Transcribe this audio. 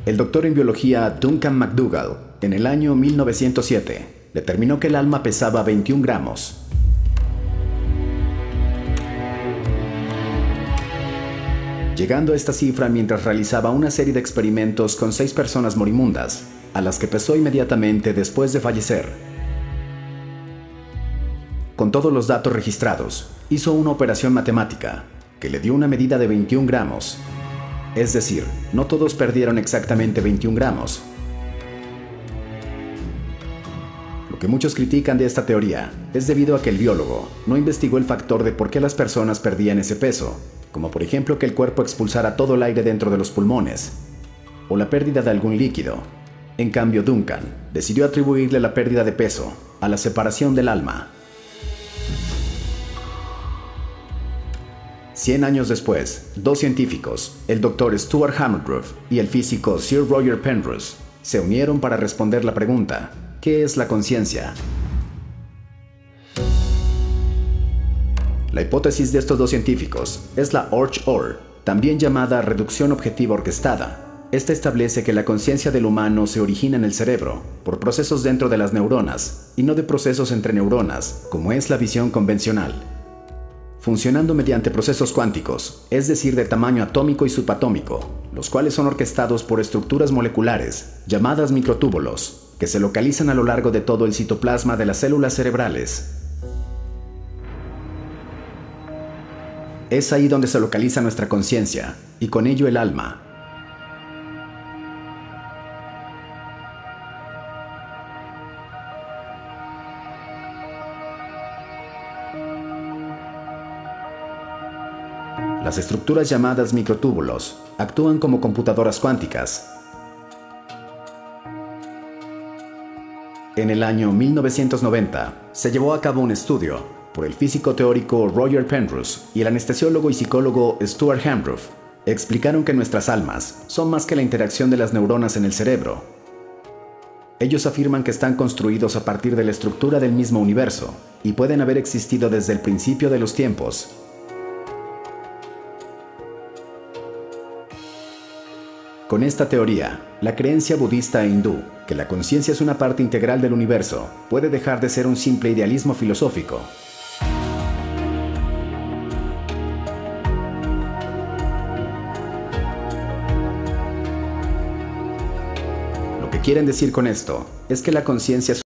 El doctor en biología Duncan McDougall, en el año 1907, determinó que el alma pesaba 21 gramos. Llegando a esta cifra mientras realizaba una serie de experimentos con 6 personas moribundas, a las que pesó inmediatamente después de fallecer. Con todos los datos registrados, hizo una operación matemática que le dio una medida de 21 gramos. Es decir, no todos perdieron exactamente 21 gramos. Lo que muchos critican de esta teoría es debido a que el biólogo no investigó el factor de por qué las personas perdían ese peso, como por ejemplo que el cuerpo expulsara todo el aire dentro de los pulmones, o la pérdida de algún líquido. En cambio, Duncan decidió atribuirle la pérdida de peso a la separación del alma. 100 años después, dos científicos, el Dr. Stuart Hameroff y el físico Sir Roger Penrose, se unieron para responder la pregunta: ¿qué es la conciencia? La hipótesis de estos dos científicos es la Orch-OR, también llamada reducción objetiva orquestada. Esta establece que la conciencia del humano se origina en el cerebro, por procesos dentro de las neuronas, y no de procesos entre neuronas, como es la visión convencional. Funcionando mediante procesos cuánticos, es decir, de tamaño atómico y subatómico, los cuales son orquestados por estructuras moleculares, llamadas microtúbulos, que se localizan a lo largo de todo el citoplasma de las células cerebrales. Es ahí donde se localiza nuestra conciencia, y con ello el alma. Las estructuras llamadas microtúbulos actúan como computadoras cuánticas. En el año 1990 se llevó a cabo un estudio por el físico teórico Roger Penrose y el anestesiólogo y psicólogo Stuart Hameroff. Explicaron que nuestras almas son más que la interacción de las neuronas en el cerebro. Ellos afirman que están construidos a partir de la estructura del mismo universo y pueden haber existido desde el principio de los tiempos. Con esta teoría, la creencia budista e hindú, que la conciencia es una parte integral del universo, puede dejar de ser un simple idealismo filosófico. Lo que quieren decir con esto es que la conciencia es